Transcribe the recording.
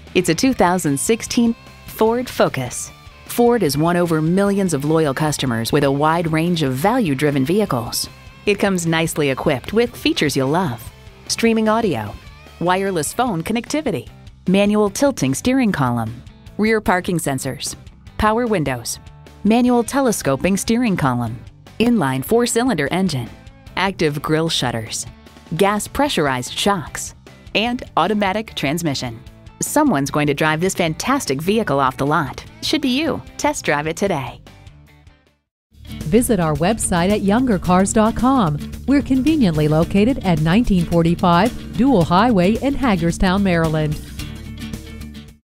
It's a 2016 Ford Focus. Ford has won over millions of loyal customers with a wide range of value-driven vehicles. It comes nicely equipped with features you'll love: streaming audio, wireless phone connectivity, manual tilting steering column, rear parking sensors, power windows, manual telescoping steering column, inline 4-cylinder engine, active grille shutters, gas pressurized shocks, and automatic transmission. Someone's going to drive this fantastic vehicle off the lot. Should be you. Test drive it today. Visit our website at youngercars.com. We're conveniently located at 1945 Dual Highway in Hagerstown, Maryland.